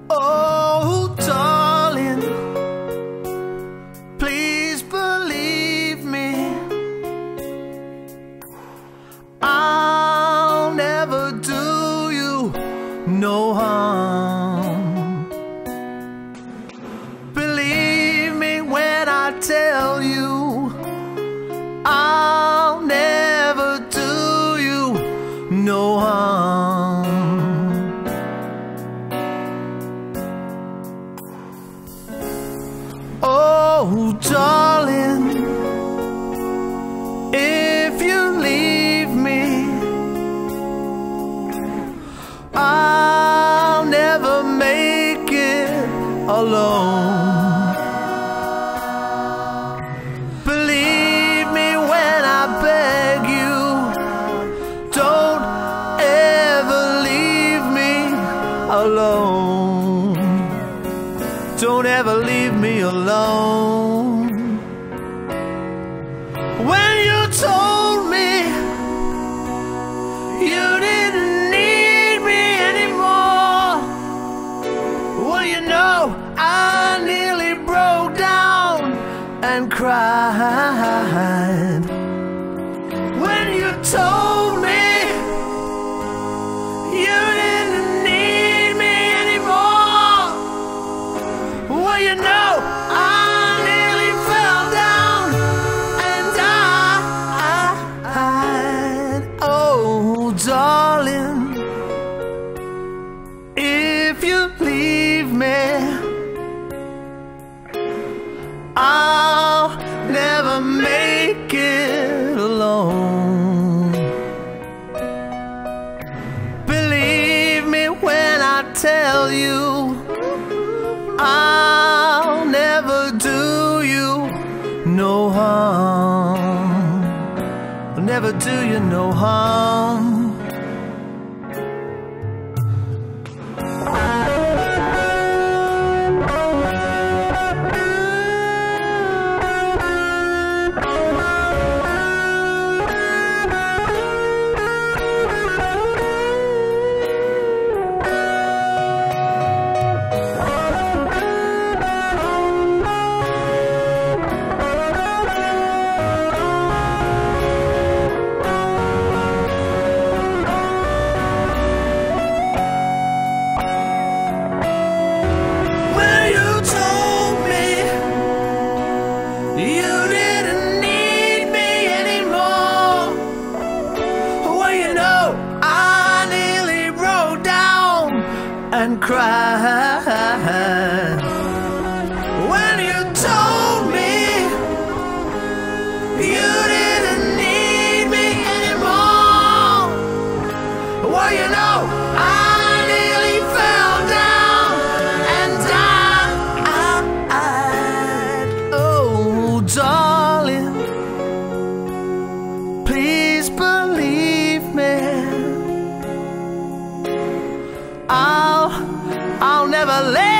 Oh, darling, please believe me, I'll never do you no harm. Believe me when I tell you, I'll never do you no harm. Oh, darling, if you leave me, I'll never make it alone. Believe me when I beg you, don't ever leave me alone. Don't ever leave me alone. When you told me you didn't need me anymore, well, you know, I nearly broke down and cried. When you told me you didn't need me anymore, well, you know, I nearly fell down and died. Oh, darling, if you leave me, I'll never make it alone. Believe me when I tell you, I'll never do you no harm. I'll never do you no harm. And cried when you told me you didn't need me anymore. Well, you know, I nearly fell down and died. Oh, darling, please believe me, I'll never let